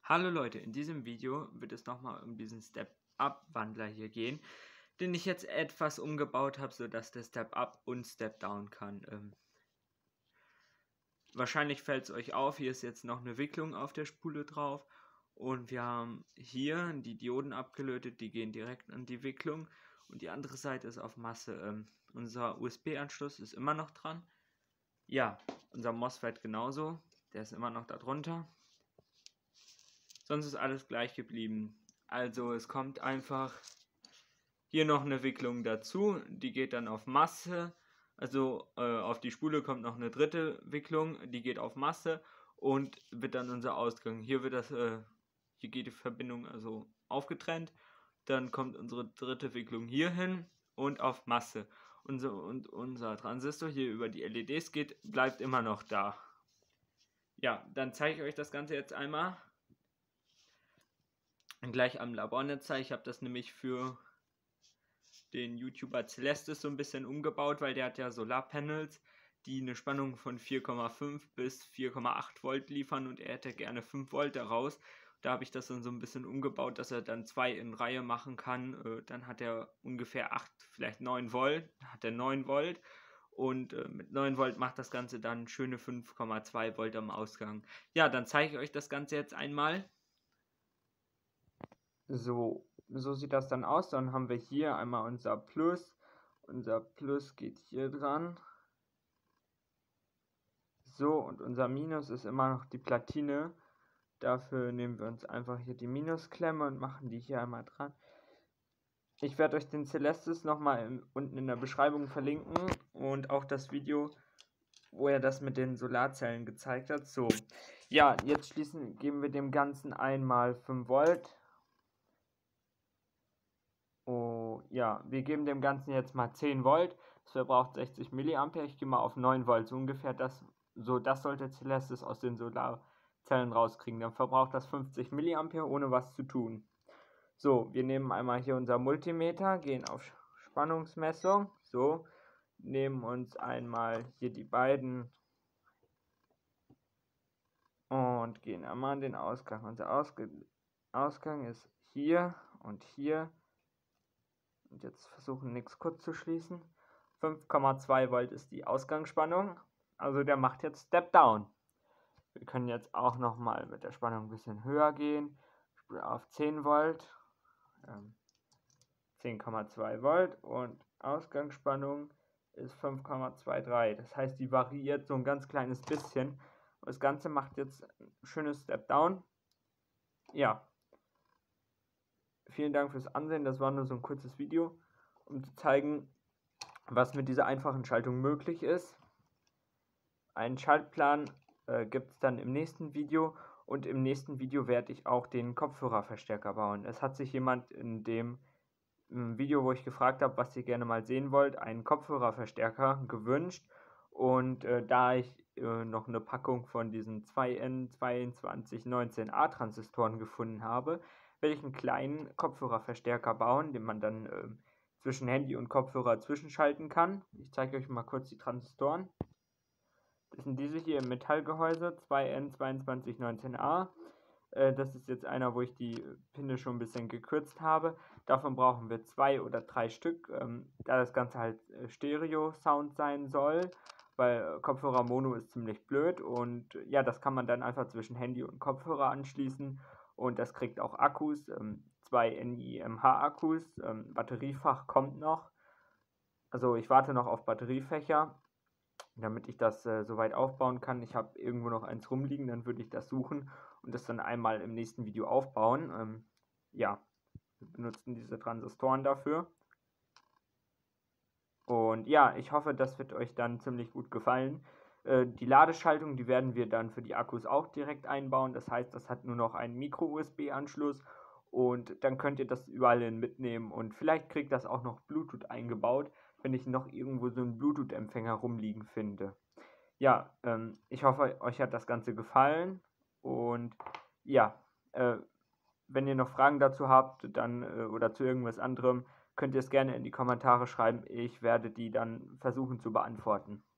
Hallo Leute, in diesem Video wird es nochmal um diesen Step-Up-Wandler hier gehen, den ich jetzt etwas umgebaut habe, sodass der Step-Up und Step-Down kann. Wahrscheinlich fällt es euch auf, hier ist jetzt noch eine Wicklung auf der Spule drauf und wir haben hier die Dioden abgelötet, die gehen direkt an die Wicklung und die andere Seite ist auf Masse. Unser USB-Anschluss ist immer noch dran. Ja, unser MOSFET genauso, der ist immer noch da drunter. Sonst ist alles gleich geblieben. Also es kommt einfach hier noch eine Wicklung dazu, die geht dann auf Masse. Also auf die Spule kommt noch eine dritte Wicklung, die geht auf Masse und wird dann unser Ausgang. Hier wird hier geht die Verbindung also aufgetrennt. Dann kommt unsere dritte Wicklung hier hin und auf Masse. Unser Transistor hier über die LEDs geht, bleibt immer noch da. Ja, dann zeige ich euch das Ganze jetzt einmal. Gleich am Labornetzteil. Ich habe das nämlich für den YouTuber Celestis so ein bisschen umgebaut, weil der hat ja Solarpanels, die eine Spannung von 4,5 bis 4,8 Volt liefern und er hätte gerne 5 Volt daraus. Da habe ich das dann so ein bisschen umgebaut, dass er dann 2 in Reihe machen kann. Dann hat er ungefähr 8, vielleicht 9 Volt. Dann hat er 9 Volt. Und mit 9 Volt macht das Ganze dann schöne 5,2 Volt am Ausgang. Ja, dann zeige ich euch das Ganze jetzt einmal. So sieht das dann aus. Dann haben wir hier einmal unser Plus. Unser Plus geht hier dran. So, und unser Minus ist immer noch die Platine. Dafür nehmen wir uns einfach hier die Minusklemme und machen die hier einmal dran. Ich werde euch den Celestis nochmal unten in der Beschreibung verlinken und auch das Video, wo er das mit den Solarzellen gezeigt hat. So, ja, jetzt geben wir dem Ganzen einmal 5 Volt. Oh, ja, wir geben dem Ganzen jetzt mal 10 Volt. Das verbraucht 60 mA. Ich gehe mal auf 9 Volt, so ungefähr das sollte Celestis aus den Solarzellen rauskriegen. Dann verbraucht das 50 mA, ohne was zu tun. So, wir nehmen einmal hier unser Multimeter, gehen auf Spannungsmessung. So, nehmen uns einmal hier die beiden und gehen einmal an den Ausgang. Unser Ausgang ist hier und hier. Und jetzt versuchen, nichts kurz zu schließen. 5,2 Volt ist die Ausgangsspannung. Also der macht jetzt Step Down. Wir können jetzt auch nochmal mit der Spannung ein bisschen höher gehen. Auf 10 Volt. 10,2 Volt und Ausgangsspannung ist 5,23. Das heißt, die variiert so ein ganz kleines bisschen. Das Ganze macht jetzt ein schönes Step Down. Ja. Vielen Dank fürs Ansehen. Das war nur so ein kurzes Video, um zu zeigen, was mit dieser einfachen Schaltung möglich ist. Einen Schaltplan gibt es dann im nächsten Video und im nächsten Video werde ich auch den Kopfhörerverstärker bauen. Es hat sich jemand in dem Video, wo ich gefragt habe, was ihr gerne mal sehen wollt, einen Kopfhörerverstärker gewünscht und da ich noch eine Packung von diesen 2N2219A Transistoren gefunden habe, werde ich einen kleinen Kopfhörerverstärker bauen, den man dann zwischen Handy und Kopfhörer zwischenschalten kann. Ich zeige euch mal kurz die Transistoren. Das sind diese hier im Metallgehäuse, 2N2219A. Das ist jetzt einer, wo ich die Pine schon ein bisschen gekürzt habe. Davon brauchen wir 2 oder 3 Stück, da das Ganze halt Stereo-Sound sein soll, weil Kopfhörer Mono ist ziemlich blöd und ja, das kann man dann einfach zwischen Handy und Kopfhörer anschließen und das kriegt auch Akkus, 2 NiMH-Akkus, Batteriefach kommt noch. Also ich warte noch auf Batteriefächer, damit ich das soweit aufbauen kann. Ich habe irgendwo noch eins rumliegen, dann würde ich das suchen und das dann einmal im nächsten Video aufbauen. Ja, wir benutzen diese Transistoren dafür. Und ja, ich hoffe, das wird euch dann ziemlich gut gefallen. Die Ladeschaltung, die werden wir dann für die Akkus auch direkt einbauen. Das heißt, das hat nur noch einen Micro-USB-Anschluss und dann könnt ihr das überall hin mitnehmen und vielleicht kriegt das auch noch Bluetooth eingebaut, wenn ich noch irgendwo so einen Bluetooth-Empfänger rumliegen finde. Ja, ich hoffe, euch hat das Ganze gefallen und ja, wenn ihr noch Fragen dazu habt, dann oder zu irgendwas anderem, könnt ihr es gerne in die Kommentare schreiben. Ich werde die dann versuchen zu beantworten.